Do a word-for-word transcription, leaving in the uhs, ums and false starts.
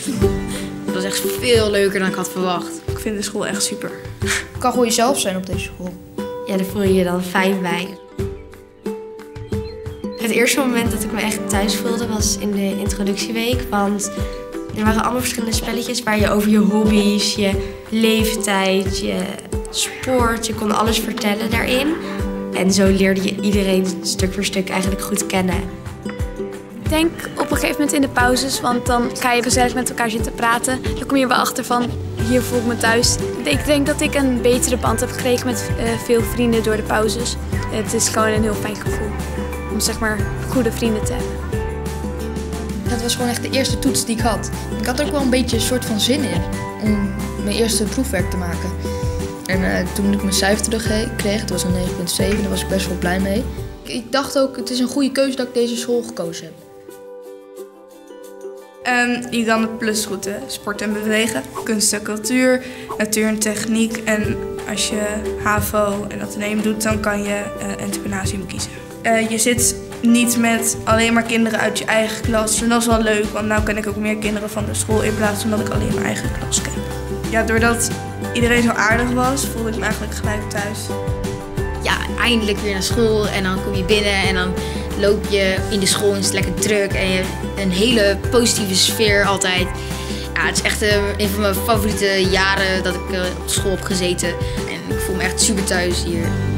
Het was echt veel leuker dan ik had verwacht. Ik vind de school echt super. Je kan gewoon jezelf zijn op deze school. Ja, daar voel je je dan fijn bij. Het eerste moment dat ik me echt thuis voelde was in de introductieweek. Want er waren allemaal verschillende spelletjes waar je over je hobby's, je leeftijd, je sport, je kon alles vertellen daarin. En zo leerde je iedereen stuk voor stuk eigenlijk goed kennen. Ik denk op een gegeven moment in de pauzes, want dan ga je gezellig met elkaar zitten praten. Dan kom je wel achter van, hier voel ik me thuis. Ik denk dat ik een betere band heb gekregen met uh, veel vrienden door de pauzes. Het is gewoon een heel fijn gevoel om zeg maar goede vrienden te hebben. Het was gewoon echt de eerste toets die ik had. Ik had er ook wel een beetje een soort van zin in om mijn eerste proefwerk te maken. En uh, toen ik mijn cijfer terugkreeg, het was een negen komma zeven, daar was ik best wel blij mee. Ik dacht ook, het is een goede keuze dat ik deze school gekozen heb. En je kan de plusroute sport en bewegen, kunst en cultuur, natuur en techniek. En als je HAVO en ateneum doet, dan kan je uh, entreprenarium kiezen. Uh, je zit niet met alleen maar kinderen uit je eigen klas. En dat is wel leuk, want nu ken ik ook meer kinderen van de school in plaats van dat ik alleen mijn eigen klas ken. Ja, doordat iedereen zo aardig was, voelde ik me eigenlijk gelijk thuis. Ja, eindelijk weer naar school en dan kom je binnen en dan loop je in de school en is het lekker druk en je hebt een hele positieve sfeer altijd. Ja, het is echt uh, een van mijn favoriete jaren dat ik uh, op school heb gezeten en ik voel me echt super thuis hier.